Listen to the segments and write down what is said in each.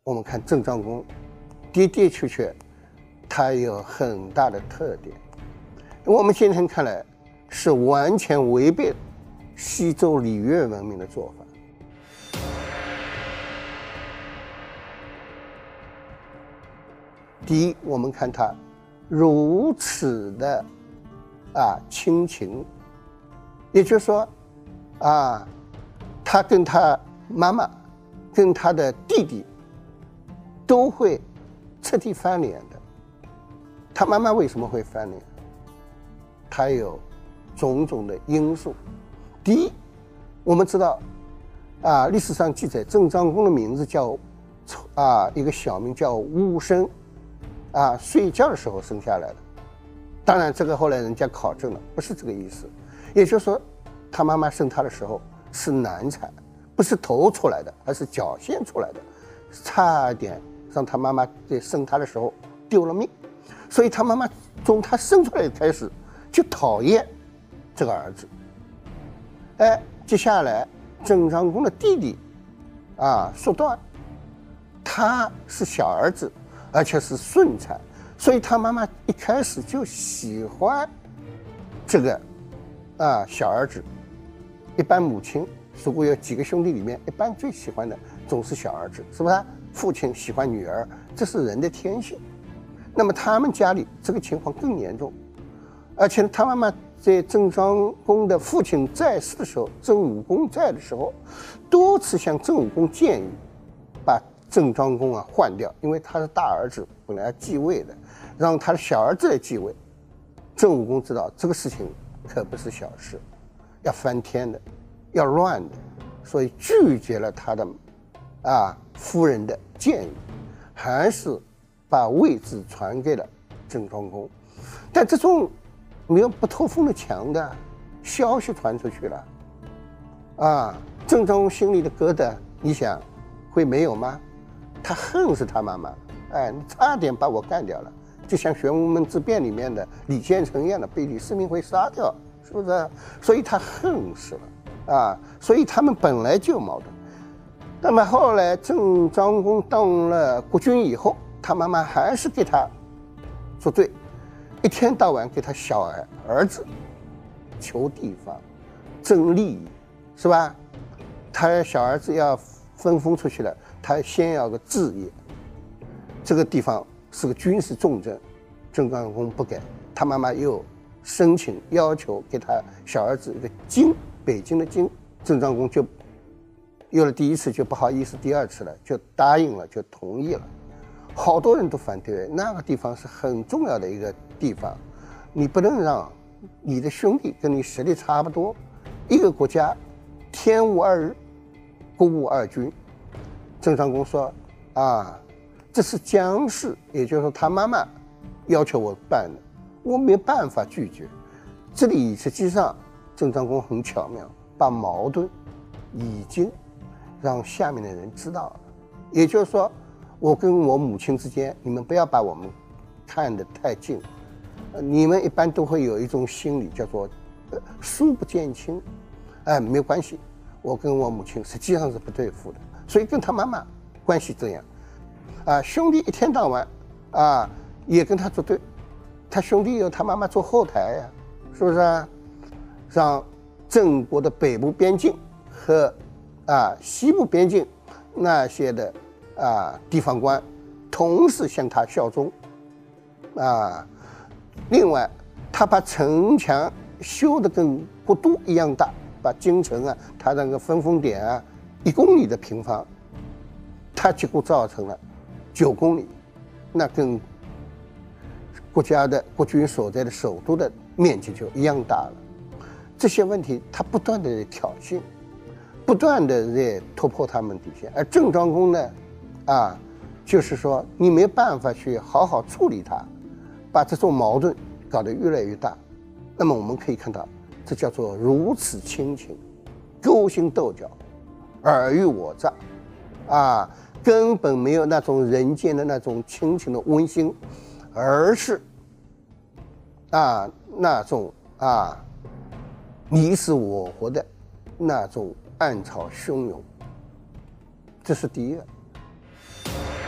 我们看郑庄公，的的确确，他有很大的特点。我们今天看来是完全违背西周礼乐文明的做法。第一，我们看他如此的亲情，也就是说他跟他妈妈跟他的弟弟都会彻底翻脸的。他妈妈为什么会翻脸？他有种种的因素。第一，我们知道历史上记载郑庄公的名字叫一个小名叫巫生，睡觉的时候生下来的。当然这个后来人家考证了，不是这个意思。也就是说他妈妈生他的时候是难产，不是头出来的，而是脚先出来的，差一点让他妈妈在生他的时候丢了命。所以他妈妈从他生出来开始就讨厌这个儿子。接下来郑庄公的弟弟叔段，他是小儿子，而且是顺产，所以他妈妈一开始就喜欢这个小儿子。一般母亲如果有几个兄弟里面，一般最喜欢的总是小儿子，是不是？父亲喜欢女儿，这是人的天性。那么他们家里这个情况更严重，而且他妈妈在郑庄公的父亲在世的时候，郑武公在的时候，多次向郑武公建议把郑庄公换掉，因为他是大儿子，本来要继位的，让他的小儿子来继位。郑武公知道这个事情可不是小事，要翻天的，要乱的，所以拒绝了他的夫人的建议，还是把位置传给了郑庄公。但这种没有不透风的墙的消息传出去了，郑庄公心里的疙瘩，你想会没有吗？他恨死他妈妈，你差点把我干掉了，就像玄武门之变里面的李建成一样的，被李世民会杀掉，是不是？所以他恨死了所以他们本来就有矛盾。那么后来郑庄公当了国君以后，他妈妈还是给他作对，一天到晚给他小儿子求地方争利益，是吧？他小儿子要分封出去了，他先要个置业，这个地方是个军事重镇，郑庄公不给，他妈妈又申请要求给他小儿子一个京，北京的京，郑庄公就有了第一次就不好意思，第二次了就答应了，就同意了。好多人都反对，那个地方是很重要的一个地方，你不能让你的兄弟跟你实力差不多，一个国家天无二日，国无二君。郑庄公说这是姜氏，也就是说他妈妈要求我办的，我没办法拒绝。这里实际上郑庄公很巧妙，把矛盾已经让下面的人知道了。也就是说我跟我母亲之间，你们不要把我们看得太近，你们一般都会有一种心理叫做疏不见亲，没有关系，我跟我母亲实际上是不对付的，所以跟他妈妈关系这样兄弟一天到晚也跟他作对，他兄弟有他妈妈做后台呀，是不是让郑国的北部边境和西部边境那些的地方官同时向他效忠另外他把城墙修得跟国都一样大，把京城他那个分封点1公里的平方，他结果造成了9公里，那跟国家的国君所在的首都的面积就一样大了。这些问题他不断的挑衅，不断的在突破他们底线。而郑庄公呢就是说你没办法去好好处理它，把这种矛盾搞得越来越大。那么我们可以看到，这叫做如此亲情，勾心斗角，尔虞我诈根本没有那种人间的那种亲情的温馨，而是那种你死我活的那种暗潮汹涌。这是第一个。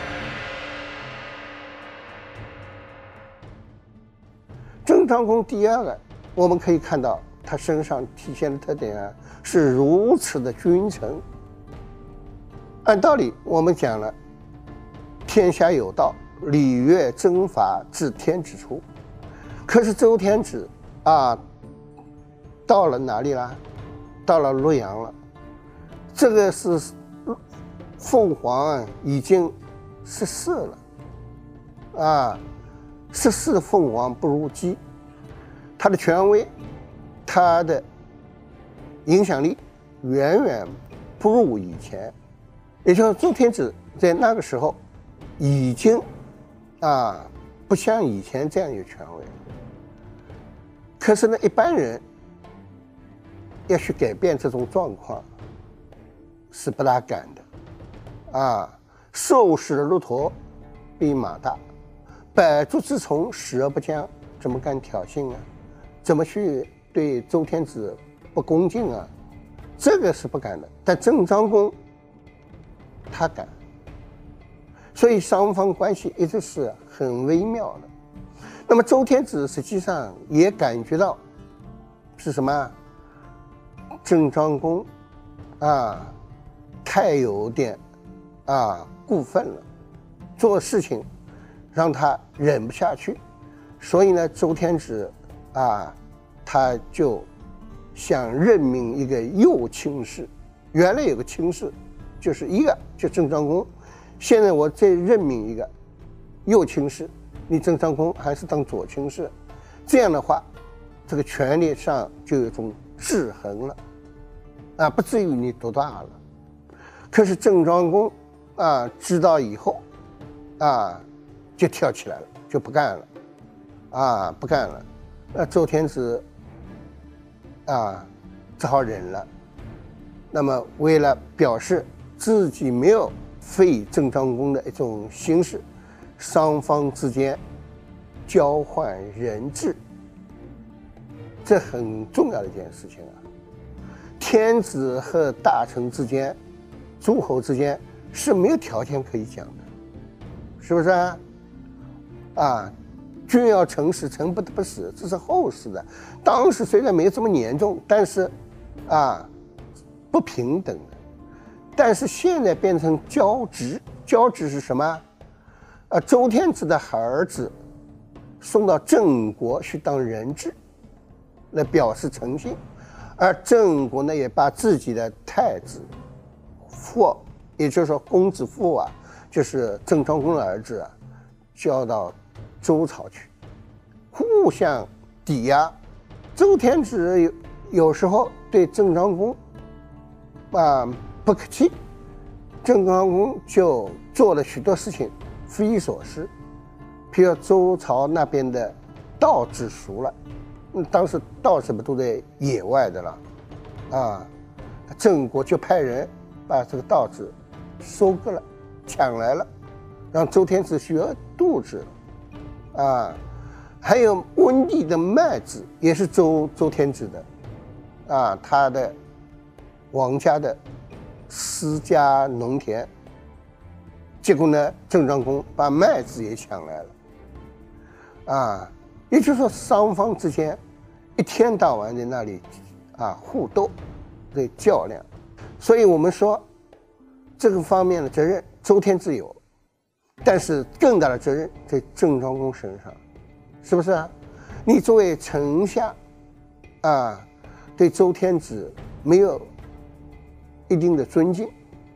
郑庄公第二个，我们可以看到他身上体现的特点啊，是如此的君臣。按道理我们讲了，天下有道，礼乐征伐自天之出。可是周天子啊，到了哪里了？到了洛阳了。这个是凤凰啊，已经14了啊，14的凤凰不如鸡，它的权威，它的影响力远远不如以前。也就是周天子在那个时候已经不像以前这样有权威。可是呢，一般人要去改变这种状况是不大敢的瘦死的骆驼比马大，百足之虫死而不僵，怎么敢挑衅啊？怎么去对周天子不恭敬啊？这个是不敢的。但郑庄公他敢，所以双方关系一直是很微妙的。那么周天子实际上也感觉到是什么？郑庄公太有点过分了，做事情让他忍不下去，所以呢，周天子他就想任命一个右卿士。原来有个卿士，就是一个就郑庄公，现在我再任命一个右卿士，你郑庄公还是当左卿士，这样的话，这个权力上就有种制衡了，不至于你独大了。可是郑庄公知道以后就跳起来了，就不干了，不干了。那周天子只好忍了。那么为了表示自己没有废郑庄公的一种形式，双方之间交换人质，这很重要的一件事情天子和大臣之间，诸侯之间是没有条件可以讲的，是不是君要臣死，臣不得不死，这是后世的。当时虽然没有这么严重，但是不平等的。但是现在变成交职，交职是什么？周天子的儿子送到郑国去当人质，来表示诚信，而郑国呢也把自己的太子父，也就是说公子父就是郑庄公的儿子交到周朝去，互相抵押。周天子有时候对郑庄公不客气，郑庄公就做了许多事情匪夷所思。譬如周朝那边的稻子熟了，当时稻子都在野外的了郑国就派人把这个稻子收割了，抢来了，让周天子去饿肚子还有温地的麦子也是周天子的他的王家的私家农田，结果呢，郑庄公把麦子也抢来了也就是说双方之间一天到晚在那里互斗对较量。所以我们说这个方面的责任周天子有，但是更大的责任在郑庄公身上，是不是你作为丞相对周天子没有一定的尊敬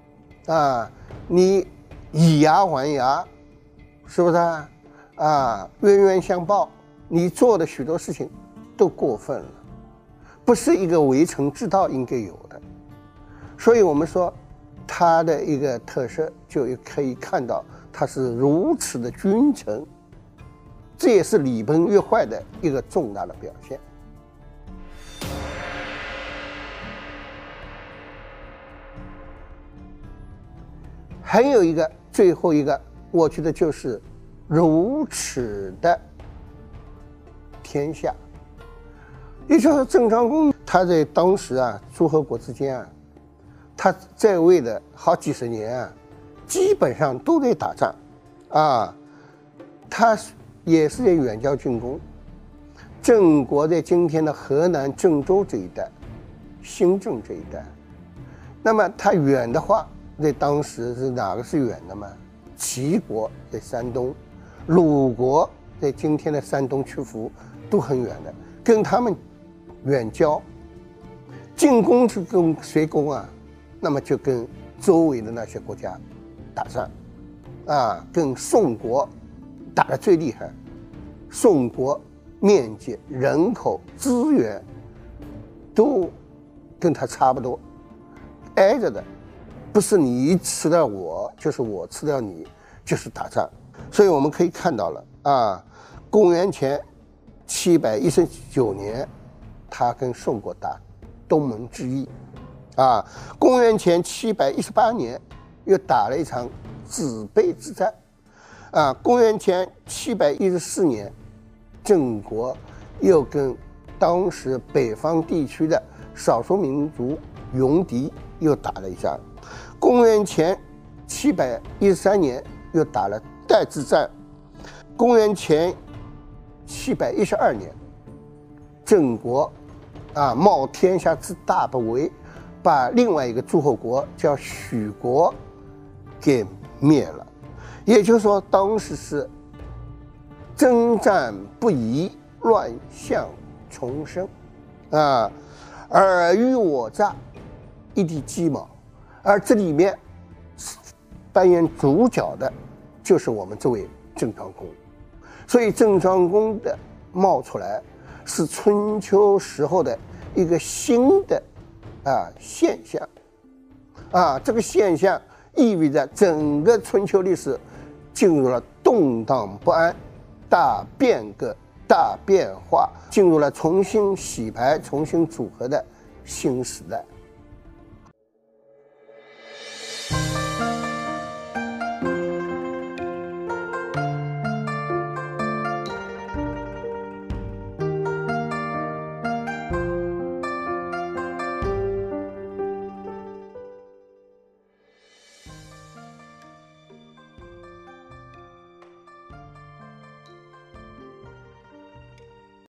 你以牙还牙，是不是冤冤相报，你做的许多事情都过分了，不是一个为臣之道应该有的。所以我们说他的一个特色就可以看到他是如此的君臣，这也是礼崩乐坏的一个重大的表现。还有一个最后一个，我觉得就是如此的天下。也就是郑庄公他在当时诸侯国之间他在位的好几十年基本上都在打仗他也是在远交近攻， 郑国在今天的河南郑州这一带，新郑这一带。那么它远的话，在当时是哪个是远的嘛？齐国在山东，鲁国在今天的山东曲阜都很远的，跟他们远交。进攻是跟谁攻啊？那么就跟周围的那些国家打仗，啊，跟宋国打得最厉害。宋国面积、人口、资源都跟他差不多，挨着的，不是你吃掉我，就是我吃掉你，就是打仗。所以我们可以看到了啊，公元前719年，他跟宋国打东盟之役，啊，公元前718年又打了一场子卑之战，啊，公元前714年，郑国又跟当时北方地区的少数民族戎狄又打了一仗，公元前713年又打了代之战，公元前712年，郑国冒天下之大不韪，把另外一个诸侯国叫许国给灭了。也就是说，当时是征战不已，乱象丛生，尔虞我诈，一地鸡毛。而这里面扮演主角的就是我们这位郑庄公。所以郑庄公的冒出来是春秋时候的一个新的现象，这个现象意味着整个春秋历史进入了动荡不安、大变革、大变化，进入了重新洗牌、重新组合的新时代。